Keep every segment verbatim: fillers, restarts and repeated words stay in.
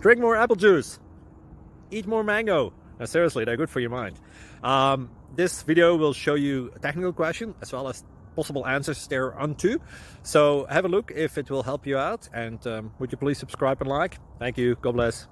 Drink more apple juice. Eat more mango. No, seriously, they're good for your mind. Um, this video will show you a technical question as well as possible answers thereunto. So have a look if it will help you out, and um, would you please subscribe and like? Thank you. God bless.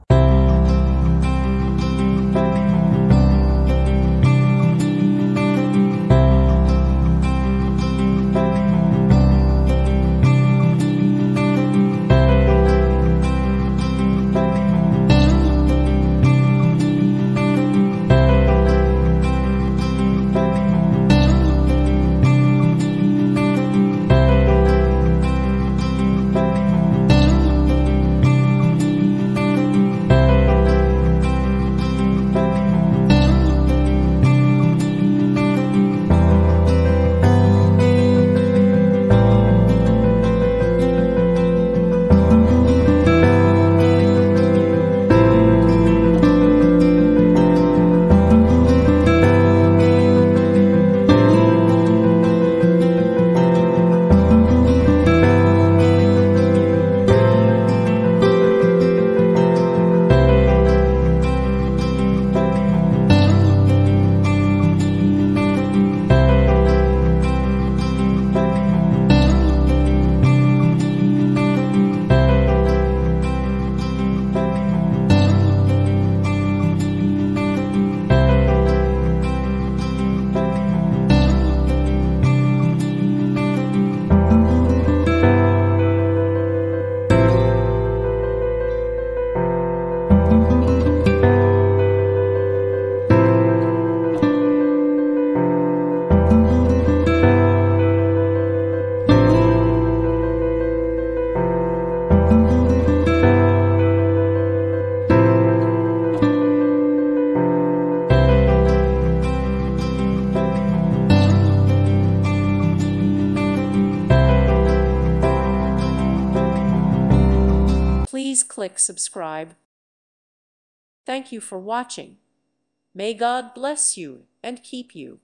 Please click subscribe. Thank you for watching. May God bless you and keep you.